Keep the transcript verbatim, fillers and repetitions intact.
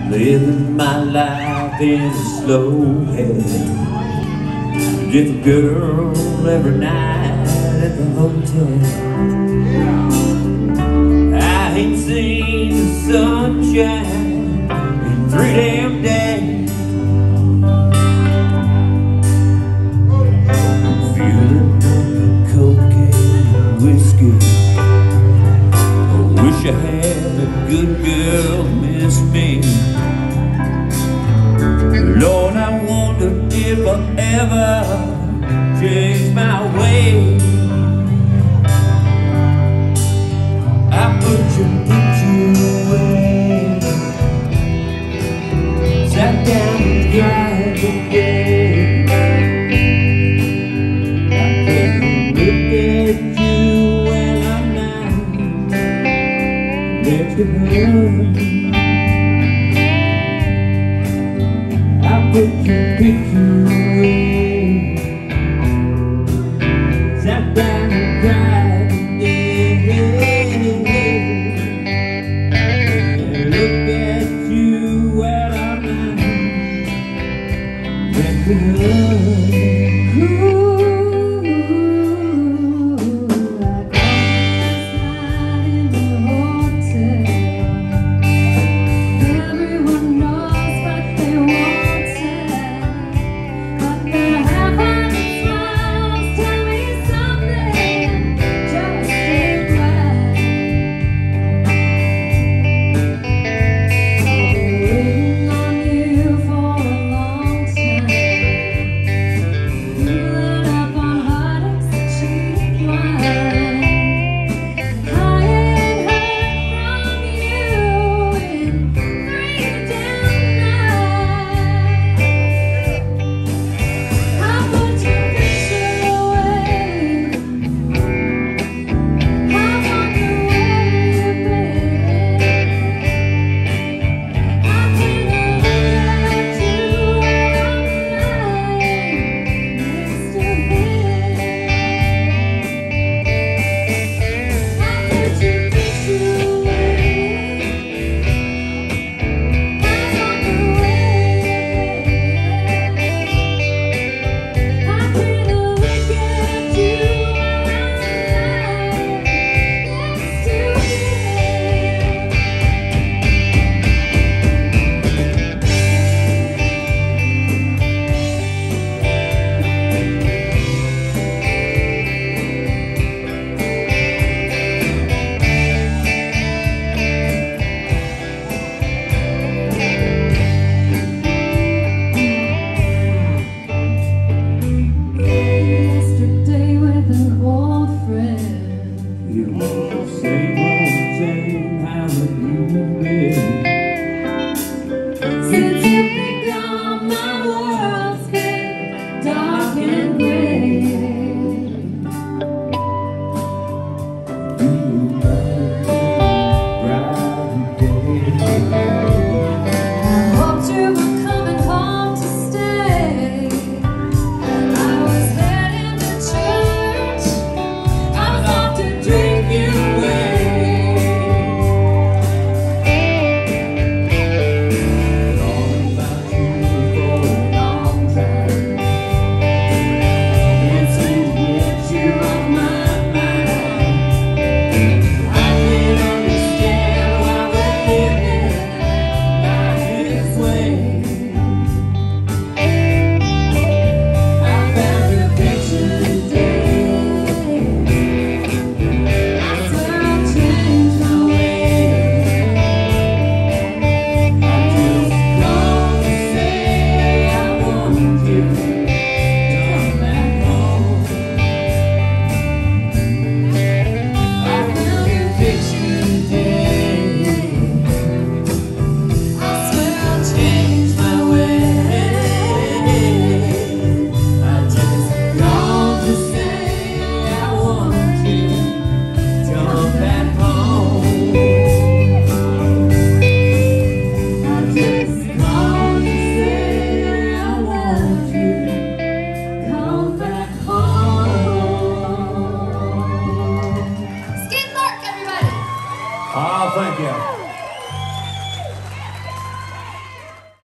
living my life in a slow haste. Different girl every night at the hotel. I ain't seen the sunshine in three damn days. Feeling the cocaine and whiskey. I wish I had a good girl miss me. Lord, I wonder if I'll ever change my ways. I put your picture away, sat down and cried today. I can't look at you when I'm not next to her. I put your picture away, sat down and cried today. Look at you while I'm not next to her.